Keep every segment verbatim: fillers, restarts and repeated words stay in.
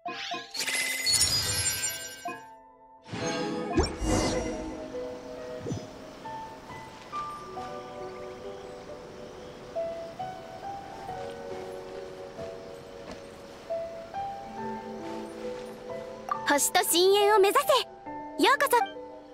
星と深淵を目指せ。ようこそ。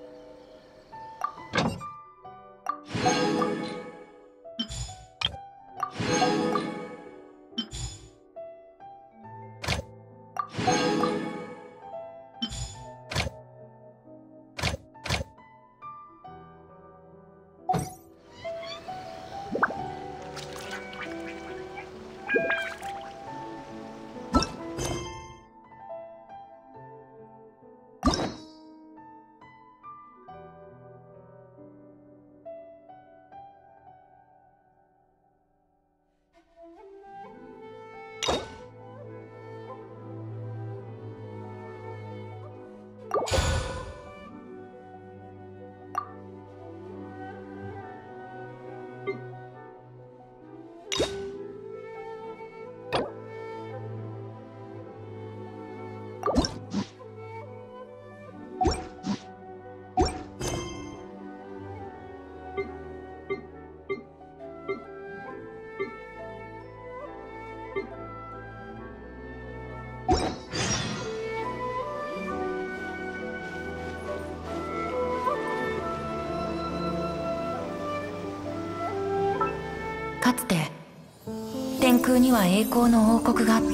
かつて天空には栄光の王国があった。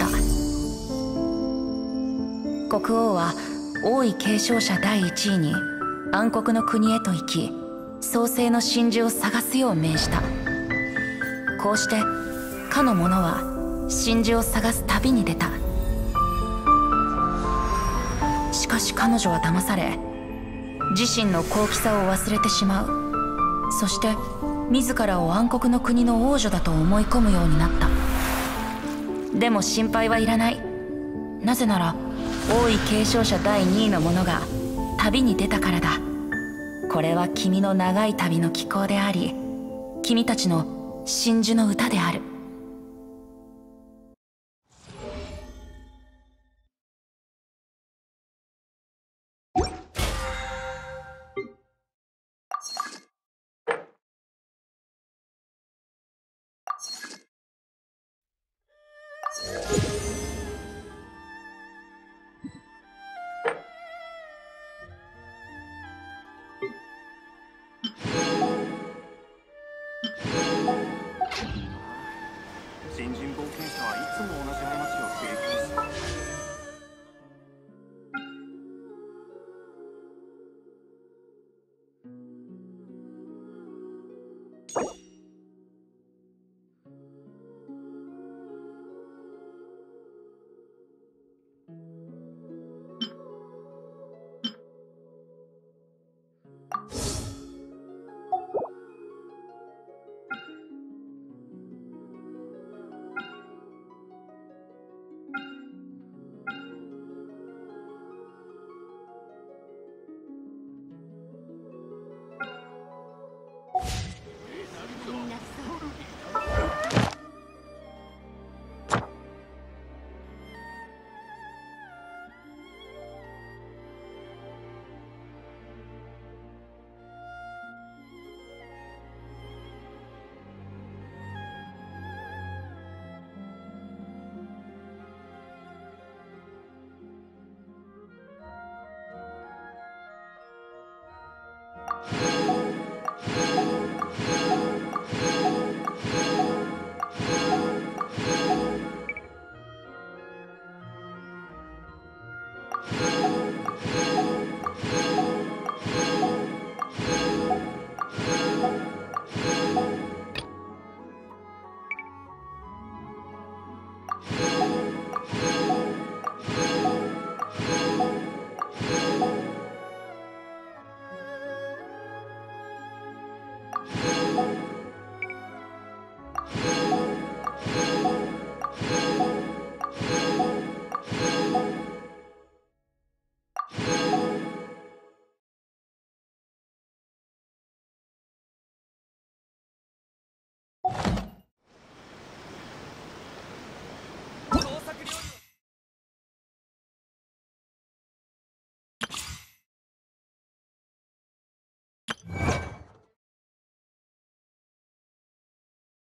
国王は王位継承者第一位に暗黒の国へと行き、創世の真珠を探すよう命じた。こうしてかの者は真珠を探す旅に出た。しかし彼女は騙され、自身の高貴さを忘れてしまう。そして自らを暗黒の国の王女だと思い込むようになった。でも心配はいらない。なぜなら王位継承者第二位の者が旅に出たからだ。これは君の長い旅の帰航であり、君たちの真珠の歌である。 新人冒険者はいつも同じ過ちを繰り返す。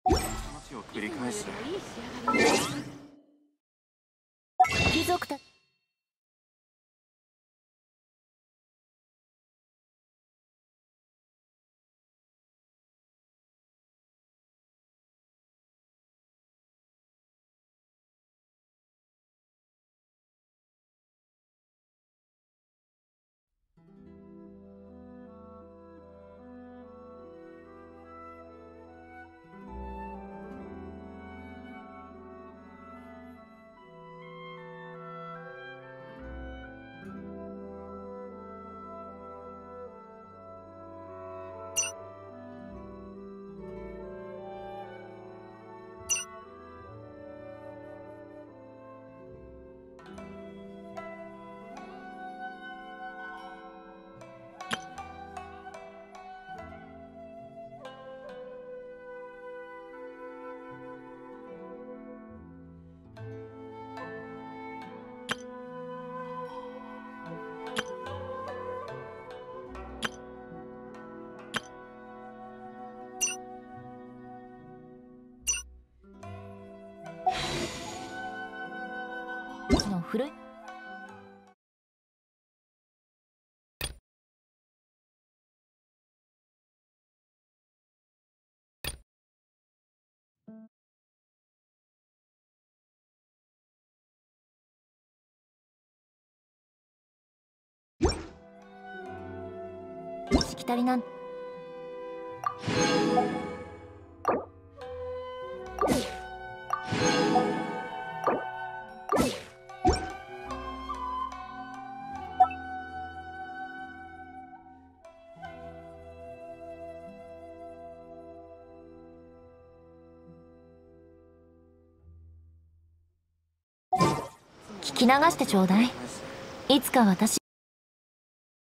街を繰り返す。 貴族たの古いしきたりなん聞き流してちょうだい。いつか私